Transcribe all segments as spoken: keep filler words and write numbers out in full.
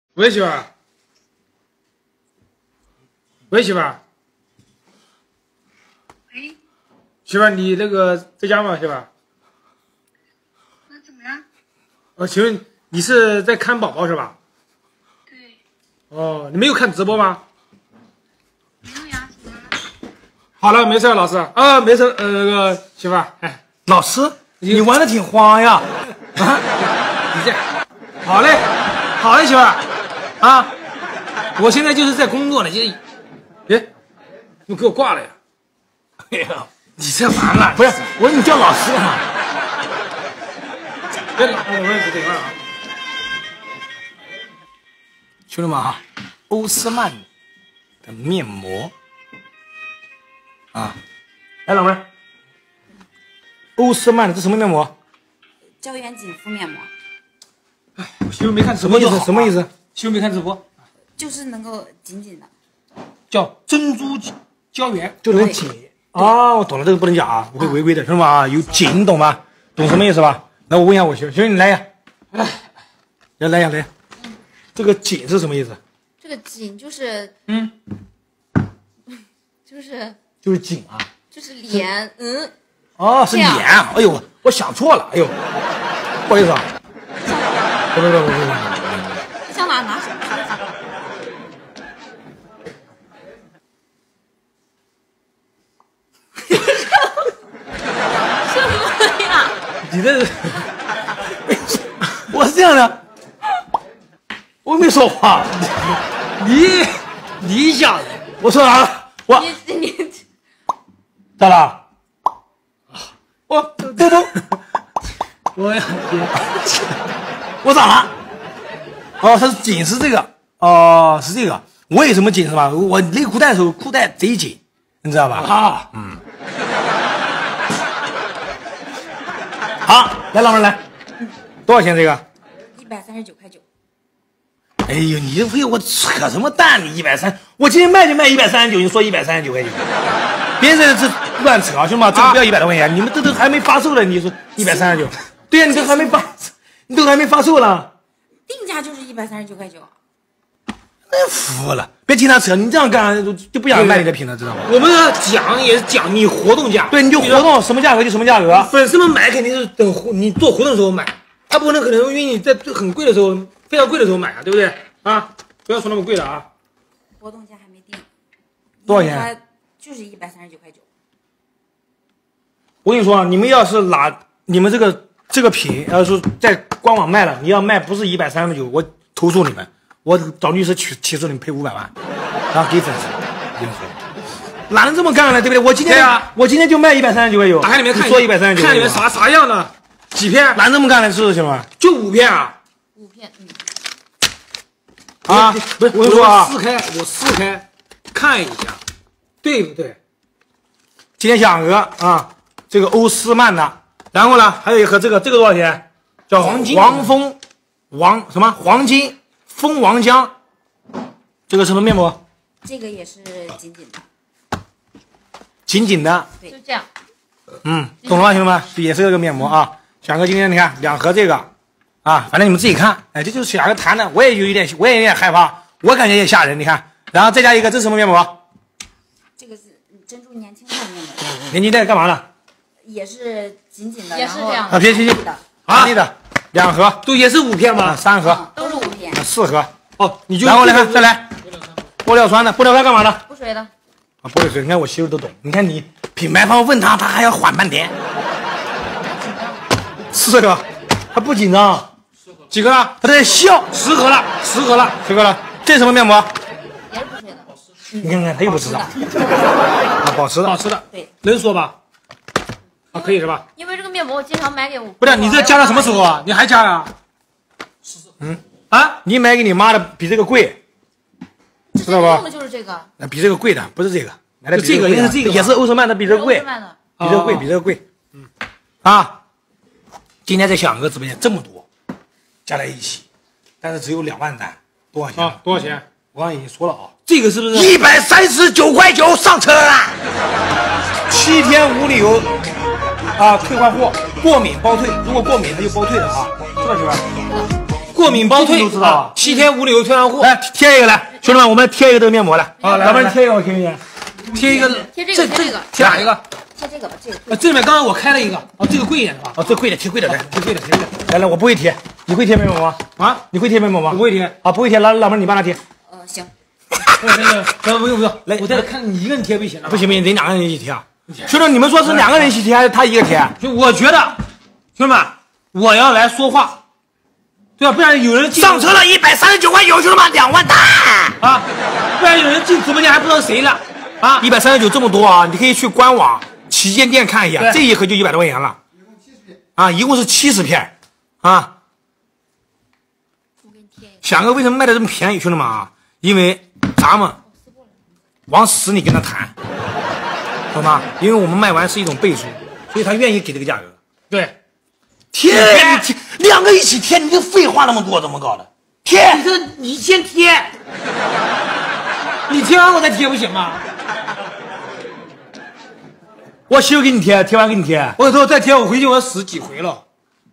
喂，媳妇儿。喂，媳妇儿。 喂， 媳妇儿，你那个在家吗？媳妇儿。 那怎么样？ 哦，请问你是在看宝宝是吧？ 对。 哦，你没有看直播吗？ 没有呀，怎么了？ 好了，没事，老师啊，没事。呃，那个媳妇儿，哎， 老师，你玩的挺花呀。 啊，你这，好嘞，好嘞，媳妇儿，啊，我现在就是在工作呢，就，哎，你给我挂了呀？ 哎呀， 你这完了， 不是，我说你叫老师干嘛？ 别老，我我等一会儿啊。 兄弟们啊，欧诗漫的面膜啊，来老妹儿，欧诗漫的这什么面膜？ 胶原紧肤面膜， 哎，我媳妇没看直什么意思？ 播就好啊什么意思？ 媳妇没看直播， 就是能够紧紧的。 叫珍珠胶原， 就能紧啊！我懂了，这个不能讲啊，我会违规的，兄弟们啊，有紧懂吗？懂什么意思吧？来，我问一下我媳妇，媳妇你来呀，来，来来呀来呀，这个紧是什么意思？ 这个紧就是嗯， 就是就是紧啊。 就是脸，嗯， 哦，是脸啊！哎呦，我想错了，哎呦，不好意思啊。不不不不不不， 想拿拿手。什么呀？ 你这是，我是这样的，我没说话， 你你想的， 我说啥了？我你你咋了？我不不， 我呀， 我咋了？哦，它是紧是这个，哦，是这个。我有什么紧是吧？我勒裤带的时候裤带贼紧，你知道吧？ 啊， 嗯。好，来老妹儿来，多少钱这个？ 一百三十九块九。 哎呦，你这为我扯什么蛋？你一百三，我今天卖就卖一百三十九，你说一百三十九块九，别在这乱扯啊，兄弟们，这个不要一百多块钱，你们这都还没发售了，你说一百三十九？对呀、啊，你都还没发，你都还没发售呢， 定价就是一百三十九块九。 真服了！别听他扯，你这样干就就不想卖你的品了，知道吗？ 我们讲也是讲你活动价， 对，你就活动什么价格就什么价格， 粉丝们买肯定是等活你做活动的时候买，他不可能可能因为你在很贵的时候，非常贵的时候买啊，对不对啊？不要说那么贵了啊！ 活动价还没定， 多少钱？ 就是一百三十九块九。 我跟你说啊，你们要是拿你们这个这个品，要是在官网卖了，你要卖不是一百三十九，我投诉你们，我找律师起起诉你们赔五百万，然后给粉丝。我跟你说，哪能这么干呢？对不对？我今天对啊， 我今天就卖一百三十九块九， 打开里面看， 说一百三十九， 看里面啥啥样的，几片？ 哪能这么干呢？是不是兄弟们？ 就五片啊！ 五片，嗯。 啊， 不是， 我跟你说啊， 撕开，我撕开看一下，对不对？ 今天小鹅啊，这个欧诗漫的，然后呢，还有一盒这个，这个多少钱？叫黄金黄蜂王什么黄金蜂王浆，这个什么面膜？ 这个也是紧紧的， 紧紧的， 就这样。 嗯，懂了吗，兄弟们？也是这个面膜啊。小哥今天你看两盒这个，啊，反正你们自己看，哎，这就是小哥谈的，我也有一点，我也有点害怕，我感觉也吓人。你看，然后再加一个，这是什么面膜？ 这个是珍珠年轻态面膜， 年轻态干嘛的？ 也是紧紧的， 也是然后这样啊，别别别的， 啊，对的，两盒， 都也是五片啊， 吗？ 三盒，啊， 都是五片， 四盒。 哦，你就然后来看，再来，玻尿酸的，玻尿酸干嘛的？ 补水的。 啊，玻璃水，你看我媳妇都懂。你看你品牌方问他，他还要缓半天。四个，他不紧张， 几个了？ 他在笑。 十盒了，十盒了， 十个了，这是什么面膜？ 也是补水的， 你看看，他又不知道。啊，保湿的， 好吃的， 对， 能说吧？啊，可以是吧？ 因为这个面膜我经常买给我。 不是，你这加到什么时候啊？你还加呀？ 嗯啊， 你买给你妈的比这个贵，知道吧用？的就是这个， 那比这个贵的，不是这个，买的比这个贵的应该是这个吧也是欧诗漫的，比这个贵欧诗，漫的。 比这个贵，比这个贵。嗯，啊，今天在小哥直播间这么多，加在一起，但是只有两万单，多少钱？ 啊，多少钱？ 我刚才已经说了啊， 这个是不是？ 一百三十九块九上车啦！七天无理由啊退换货，过敏包退，如果过敏他就包退的啊，知道媳妇儿？ 过敏包退， 你都知道啊七天无理由退换货。 来贴一个来，兄弟们，我们贴一个这个面膜来。 好来来老板贴一个，我贴一个。 贴一个， 贴这个贴这个贴哪一个？ 贴这个吧，这个呃，这里面刚刚我开了一个，哦，这个贵一点是吧？ 哦，这贵的，贴贵的来， 贴贵的，贴贵的。 来来，我不会贴，你会贴面膜吗？ 啊， 你会贴面膜吗？ 我不会贴。 啊，不会贴，老老妹儿你帮他贴。 呃行， 我这个，不不用不用， 来我在这看你一个人贴不行了。 不行不行，得两个人一起贴啊。兄弟，你们说是两个人一起贴还是他一个贴？ 就我觉得，兄弟们，我要来说话，对吧？不然有人进上车了，一百三十九块九，兄弟们，两万大啊，不然有人进直播间还不知道谁了啊！ 一百三十九这么多啊，你可以去官网旗舰店看一下， 对这一盒就一百多块钱了。啊，一共是七十片啊。 我给你贴一个。 想哥为什么卖的这么便宜，兄弟们啊？因为咱们往死里跟他谈，懂吗？因为我们卖完是一种倍数，所以他愿意给这个价格。 对， 贴你贴，两个一起贴，你这废话那么多，怎么搞的？贴， 你这你先贴，你贴完我再贴不行吗？ 我媳妇给你贴，贴完给你贴。 我以后再贴，我回去我要死几回了。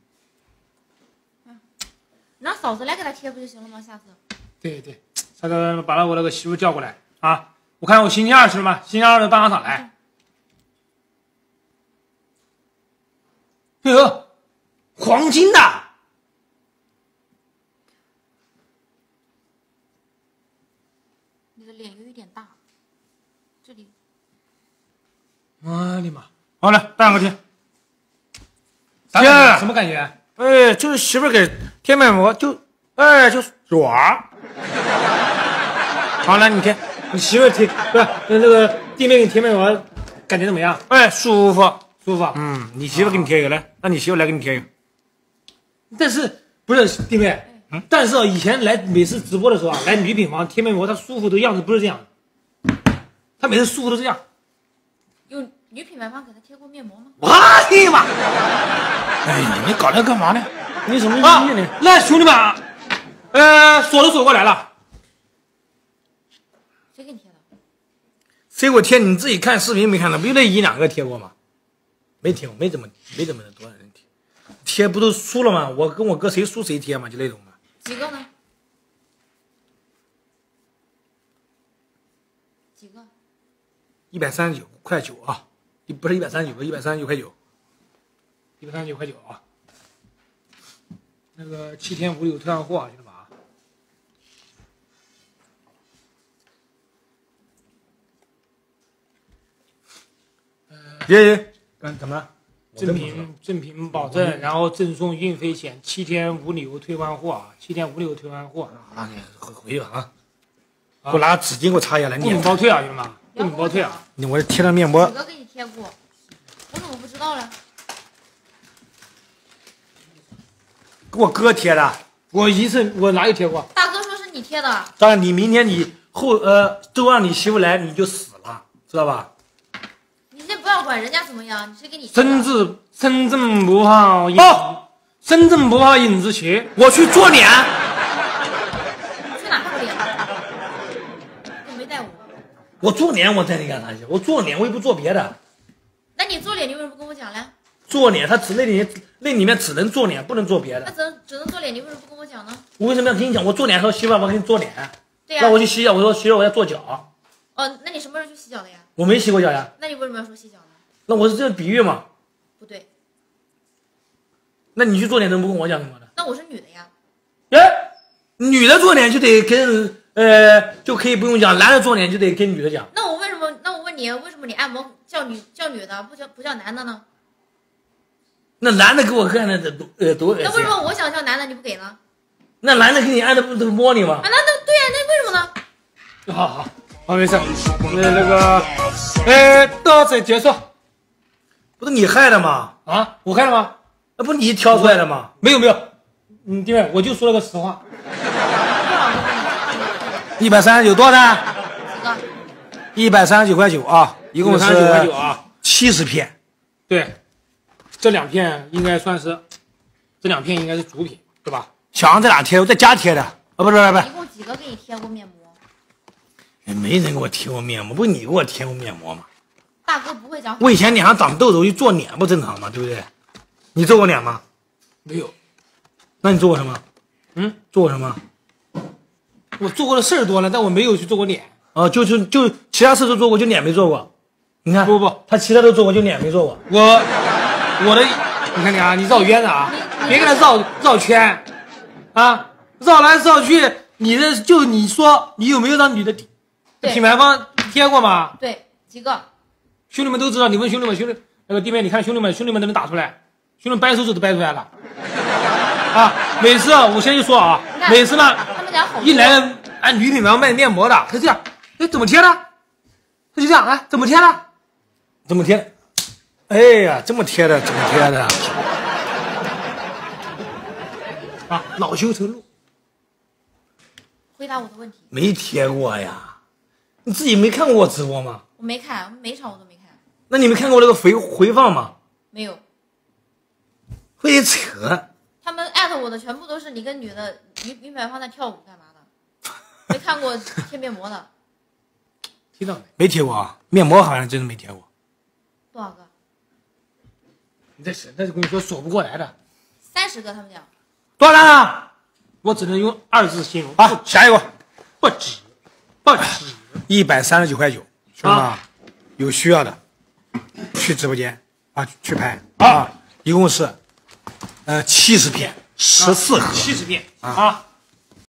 让嫂子来给他贴不就行了吗？下次。 对对，下次把我那个媳妇叫过来啊！我看我星期二是吗？星期二的大商场来。哎呦，黄金的， 你的脸有一点大，这里我的妈！ 好了，大哥贴。 啥感觉？什么感觉？ 哎，就是媳妇给贴面膜，就哎就软。好了，你贴。 你媳妇贴不是那那个弟妹给你贴面膜，感觉怎么样？ 哎，舒服。 舒服？ 嗯，你媳妇给你贴一个来，让你媳妇来给你贴一个。 但是不是弟妹？嗯，但是啊，以前来每次直播的时候啊，来女品房贴面膜，她舒服的样子不是这样的，她每次舒服都这样。 有女品牌方给他贴过面膜吗？ 我的妈！ 哎，你搞这干嘛呢？你什么啊意思呢？， 那兄弟们啊，呃，锁都锁过来了， 谁给你贴的？ 谁给我贴？你自己看视频没看到？不就那一两个贴过吗？没贴，没怎么，没怎么多少人贴。贴不都输了吗？我跟我哥谁输谁贴嘛，就那种嘛。 几个呢？几个？ 一百三十九块九啊，不是一百三十九个，一百三十九块九。 一百三十九块九啊。那个七天无理由退换货啊，兄弟们啊。 爷爷， 嗯，怎么了？正品正品保证，然后赠送运费险，七天无理由退换货啊！七天无理由退换货啊，回回去吧啊！给我拿纸巾给我擦一下来。 不免包退啊，兄弟们，不免包退啊！ 我贴了面膜几，个给你贴过？我怎么不知道了？ 给我哥贴的。 我一次我哪有贴过？ 大哥说是你贴的。 当然，你明天你后呃都让你媳妇来，你就死了，知道吧？ 你先不要管人家怎么样，谁给你贴的？ 身子身正不怕影， 哦身正不怕影子斜。 我去做脸， 你去哪做脸？又没带我。 我做脸我带你干啥去？我做脸我又不做别的。 那你做脸，你为什么不跟我讲嘞？ 做脸，它只那里面那里面只能做脸，不能做别那的。 只能只能做脸，你为什么不跟我讲呢？ 我为什么要跟你讲？我做脸，说媳妇儿，我给你做脸。 对呀、 那我去洗脚，我说媳妇儿，我要做脚， 哦，那你什么时候去洗脚的呀？ 我没洗过脚呀。 那你为什么要说洗脚呢？ 那我是这个比喻嘛？ 不对， 那你去做脸怎么不跟我讲什么的？ 那我是女的呀。 哎，女的做脸就得跟呃就可以不用讲，男的做脸就得跟女的讲。 那我为什么？那我问你，为什么你按摩叫女叫女的，不叫不叫男的呢？ 那男的给我看的多呃多恶心。 那为什么我想叫男的你不给呢？ 那男的给你按的不都摸你吗啊，？那那对呀、那为什么呢？ 好好好，没事。那那个，呃，到此结束不是你害的吗？ 啊！我看了吗？ 那不是你挑出来的吗？ 没有没有，嗯，弟妹，我就说了个实话。 一百三十九多少呢？ 几个？ 一百三十九块九啊，一共是三十九块九啊。 七十片。 对，这两片应该算是，这两片应该是主品，对吧？ 小杨在哪贴？我在家贴的。啊，不是不是不是一，共几个给你贴过面膜？ 哎没人给我贴过面膜，不是你给我贴过面膜吗？ 大哥不会讲。 我以前脸上长痘痘，一做脸不正常吗？对不对？你做过脸吗？ 没有， 那你做过什么？ 嗯， 做过什么？ 我做过的事儿多了，但我没有去做过脸。 哦，就就就其他事都做过，就脸没做过。你看， 不不不， 他其他都做过，就脸没做过。 我我的，你看你啊，你绕冤的啊，别跟他绕绕圈，啊，绕来绕去，你的就你说你有没有让女的对品牌方贴过吗？ 对，几个？ 兄弟们都知道，你问兄弟们，兄弟那个弟妹，你看兄弟们，兄弟们都能打出来，兄弟们掰手指都掰出来了。啊，每次啊，我先就说啊， 看每次呢， 他们家好多一来了，哎，女品牌卖面膜的，他这样，哎，怎么贴的？他就这样，哎，怎么贴的？ 怎么贴？哎呀，这么贴的，怎么贴的？ 啊，恼羞成怒。 回答我的问题， 没贴过呀，你自己没看过我直播吗？ 我没看，每场我都没看， 那你没看过那个回回放吗？ 没有。 会扯。 他们艾特我的全部都是你跟女的女女品牌方在跳舞干嘛的，没看过贴面膜的。 听到没？ 没贴过啊，面膜好像真的没贴过。 多少个？ 你这是，那就跟你说说不过来的。 三十个，他们讲。 多少单啊？ 我只能用二字形容。 好，下一个， 不止，不止。 一百三十九块九，兄弟们啊， 有需要的去直播间啊，去拍啊，一共是呃七十片，十四盒。 七十遍啊啊！